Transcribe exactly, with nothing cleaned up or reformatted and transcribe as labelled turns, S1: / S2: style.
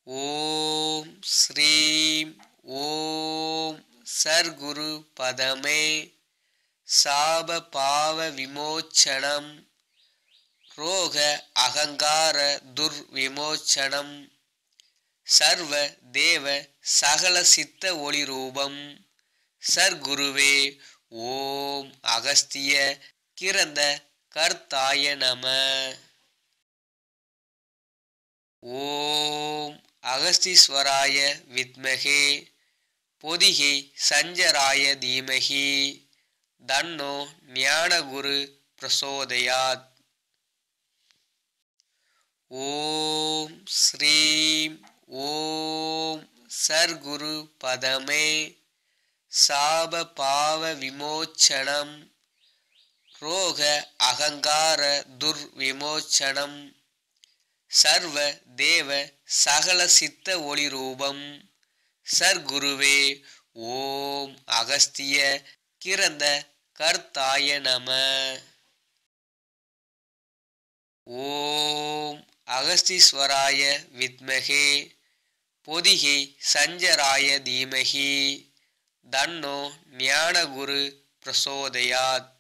S1: ஓம் ஸ்ரீம் ஓம் சர்க்குரு பதமே சாப பாவ விமோச்சனம் ரோக அகங்கார துர் விமோச்சனம் சர்வ தேவ சகல சித்த ஒளி ரூபம் சர்க்குருவே ஓம் அகஸ்திய கிரந்த கர்த்தாய நம. ஓம் அகஸ்தீஸ்வராய வித்மகே பொதிகை சஞ்சராய தீமகி தன்னோ ஞானகுரு பிரசோதயாத். ஓம் ஸ்ரீம் ஓம் சர்க்குரு பதமே சாப பாவ விமோச்சனம் ரோக அகங்கார துர் விமோச்சனம் சர்வ தேவ சகல சித்த ஒளி ரூபம் சர்க்குருவே ஓம் அகஸ்திய கிரந்த கர்த்தாய நம. ஓம் அகஸ்தீஸ்வராய வித்மகே பொதிகை சஞ்சராய தீமகி தன்னோ ஞானகுரு பிரசோதயாத்.